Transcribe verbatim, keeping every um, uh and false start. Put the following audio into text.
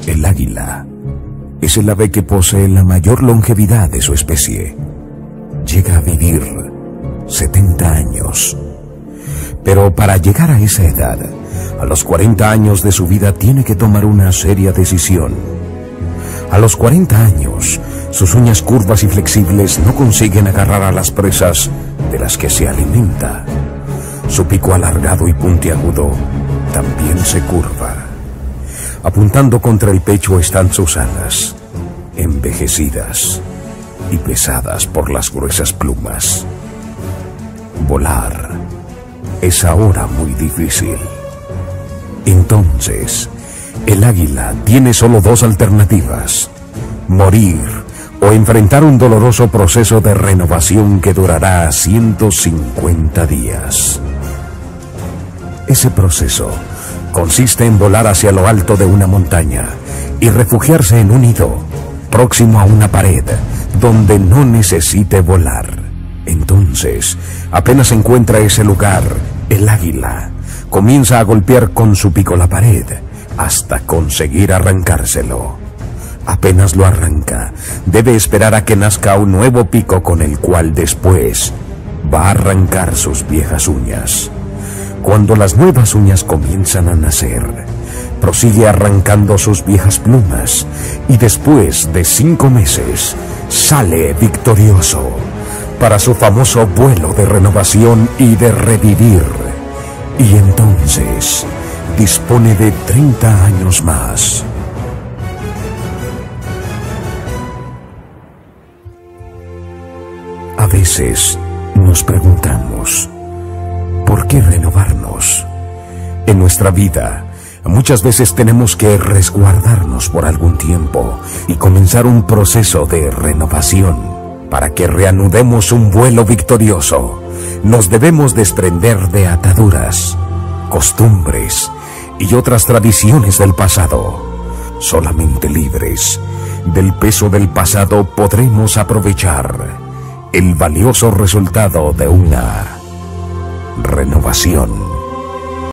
El águila es el ave que posee la mayor longevidad de su especie. Llega a vivir setenta años. Pero para llegar a esa edad, a los cuarenta años de su vida tiene que tomar una seria decisión. A los cuarenta años, sus uñas curvas y flexibles no consiguen agarrar a las presas de las que se alimenta. Su pico alargado y puntiagudo también se curva. Apuntando contra el pecho están sus alas, envejecidas y pesadas por las gruesas plumas. Volar es ahora muy difícil. Entonces, el águila tiene solo dos alternativas: morir o enfrentar un doloroso proceso de renovación que durará ciento cincuenta días. Ese proceso consiste en volar hacia lo alto de una montaña y refugiarse en un nido próximo a una pared donde no necesite volar. Entonces, apenas encuentra ese lugar, el águila comienza a golpear con su pico la pared hasta conseguir arrancárselo. Apenas lo arranca, debe esperar a que nazca un nuevo pico con el cual después va a arrancar sus viejas uñas. Cuando las nuevas uñas comienzan a nacer, prosigue arrancando sus viejas plumas y después de cinco meses sale victorioso para su famoso vuelo de renovación y de revivir. Y entonces dispone de treinta años más. A veces nos preguntamos, ¿por qué renovarnos? En nuestra vida, muchas veces tenemos que resguardarnos por algún tiempo y comenzar un proceso de renovación. Para que reanudemos un vuelo victorioso, nos debemos desprender de ataduras, costumbres y otras tradiciones del pasado. Solamente libres del peso del pasado podremos aprovechar el valioso resultado de una renovación.